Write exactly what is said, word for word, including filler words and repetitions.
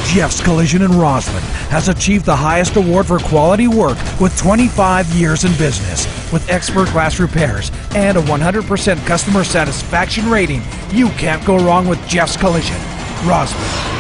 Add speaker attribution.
Speaker 1: Jeff's Collision in Rossland has achieved the highest award for quality work with twenty-five years in business. With expert class repairs and a one hundred percent customer satisfaction rating, you can't go wrong with Jeff's Collision, Rossland.